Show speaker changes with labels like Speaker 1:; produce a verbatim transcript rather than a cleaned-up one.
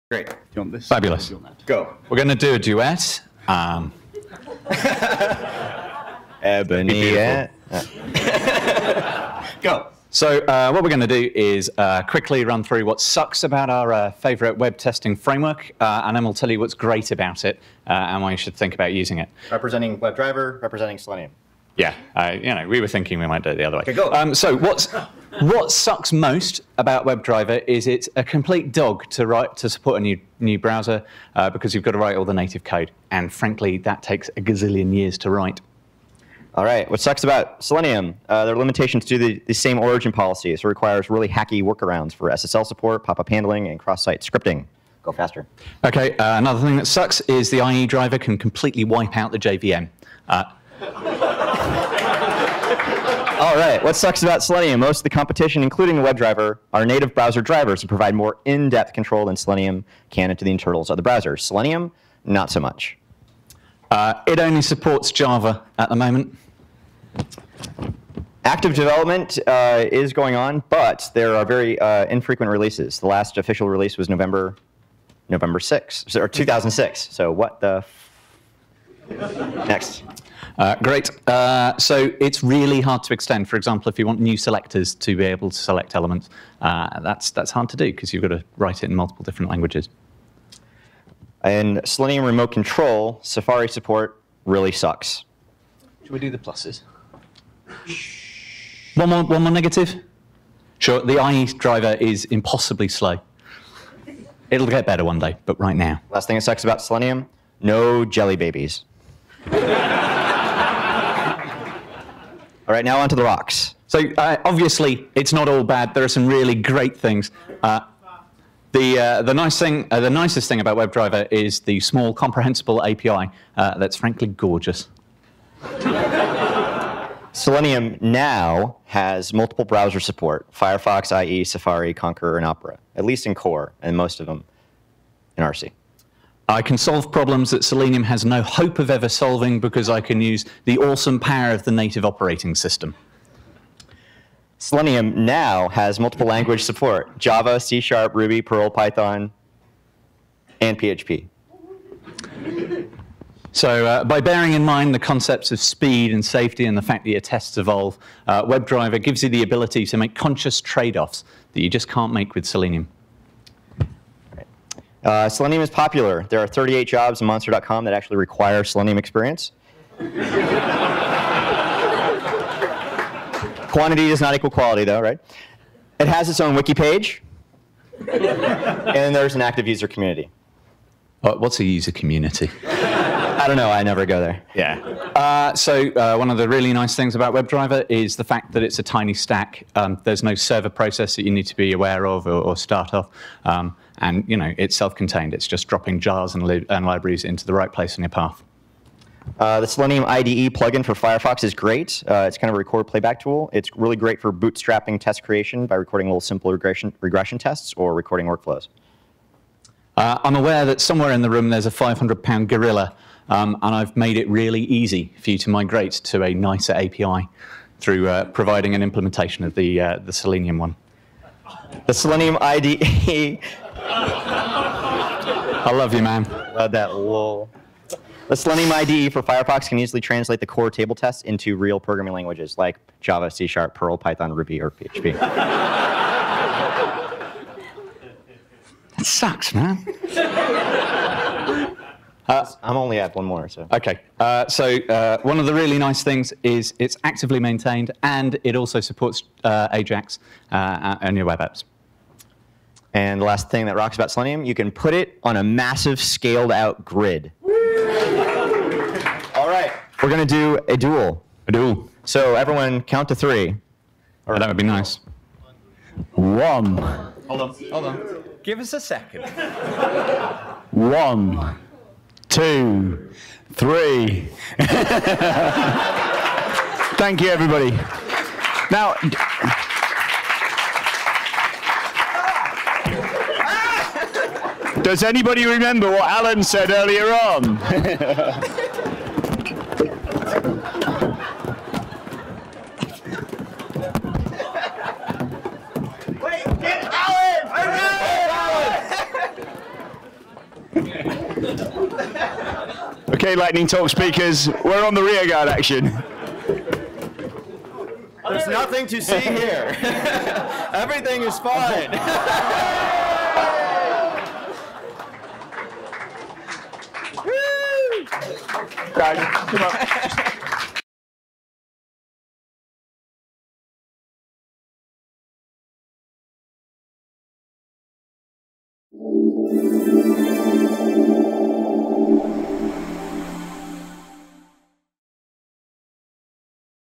Speaker 1: Great. Do you want this?
Speaker 2: Fabulous.
Speaker 1: You want that?
Speaker 2: Go. We're going to do a duet. Um,
Speaker 3: Ebony.
Speaker 1: Go.
Speaker 2: So uh, what we're going to do is uh, quickly run through what sucks about our uh, favorite web testing framework, uh, and then we'll tell you what's great about it uh, and why you should think about using it.
Speaker 3: Representing WebDriver, representing Selenium.
Speaker 2: Yeah, uh, you know, we were thinking we might do it the other way.
Speaker 3: Okay, go.
Speaker 2: Um, so what's, what sucks most about WebDriver is it's a complete dog to write to support a new new browser uh, because you've got to write all the native code, and frankly, that takes a gazillion years to write.
Speaker 3: All right, what sucks about Selenium? Uh, there are limitations to the, the same origin policy, so it requires really hacky workarounds for S S L support, pop-up handling, and cross-site scripting. Go faster.
Speaker 2: Okay, uh, another thing that sucks is the I E driver can completely wipe out the J V M. Uh,
Speaker 3: All right, what sucks about Selenium? Most of the competition, including the WebDriver, are native browser drivers that provide more in-depth control than Selenium can into the internals of the browser. Selenium, not so much.
Speaker 2: uh, it only supports Java at the moment.
Speaker 3: Active development uh, is going on, but there are very uh, infrequent releases. The last official release was November, November sixth, or two thousand six. So what the f Next.
Speaker 2: Uh, great. Uh, so it's really hard to extend. For example, if you want new selectors to be able to select elements, uh, that's, that's hard to do because you've got to write it in multiple different languages.
Speaker 3: And Selenium Remote Control, Safari support really sucks.
Speaker 1: Should we do the pluses?
Speaker 2: One more, one more negative? Sure, the I E driver is impossibly slow. It'll get better one day, but right now.
Speaker 3: Last thing that sucks about Selenium, no jelly babies. All right, now on to the rocks.
Speaker 2: So uh, obviously, it's not all bad. There are some really great things. Uh, the uh, the nice thing, uh, the nicest thing about WebDriver is the small, comprehensible A P I uh, that's frankly gorgeous.
Speaker 3: Selenium now has multiple browser support: Firefox, I E, Safari, Conqueror, and Opera. At least in core, and most of them in R C.
Speaker 2: I can solve problems that Selenium has no hope of ever solving because I can use the awesome power of the native operating system.
Speaker 3: Selenium now has multiple language support: Java, C Sharp, Ruby, Perl, Python, and P H P.
Speaker 2: So uh, by bearing in mind the concepts of speed and safety and the fact that your tests evolve, uh, WebDriver gives you the ability to make conscious trade-offs that you just can't make with Selenium.
Speaker 3: Uh, Selenium is popular. There are thirty-eight jobs in Monster dot com that actually require Selenium experience. Quantity does not equal quality, though, right? It has its own wiki page, and there's an active user community.
Speaker 2: Uh, what's a user community?
Speaker 3: I don't know. I never go there.
Speaker 2: Yeah. Uh, so uh, one of the really nice things about WebDriver is the fact that it's a tiny stack. Um, there's no server process that you need to be aware of or, or start off. Um, and you know, it's self-contained. It's just dropping jars and, li and libraries into the right place on your path.
Speaker 3: Uh, the Selenium I D E plugin for Firefox is great. Uh, it's kind of a record playback tool. It's really great for bootstrapping test creation by recording little simple regression, regression tests or recording workflows.
Speaker 2: Uh, I'm aware that somewhere in the room there's a five hundred pound gorilla, um, and I've made it really easy for you to migrate to a nicer A P I through uh, providing an implementation of the, uh, the Selenium one.
Speaker 3: The Selenium I D E.
Speaker 2: I love you, man.
Speaker 3: Love that lol. The Selenium I D E for Firefox can easily translate the core table tests into real programming languages like Java, C Sharp, Perl, Python, Ruby, or P H P.
Speaker 2: That sucks, man.
Speaker 3: uh, I'm only at one more. So.
Speaker 2: OK. Uh, so uh, one of the really nice things is it's actively maintained, and it also supports uh, Ajax uh, and your web apps.
Speaker 3: And the last thing that rocks about Selenium, you can put it on a massive scaled-out grid. All right, we're going to do a duel.
Speaker 2: A duel.
Speaker 3: So everyone, count to three.
Speaker 2: Or that would be nice.
Speaker 3: One.
Speaker 1: Hold on, hold on. Give us a second.
Speaker 3: One, two, three.
Speaker 4: Thank you, everybody. Now, does anybody remember what Alan said earlier on? Okay, Lightning Talk speakers, we're on the rearguard action.
Speaker 3: There's nothing to see here. Everything is fine.
Speaker 4: Guys, come on.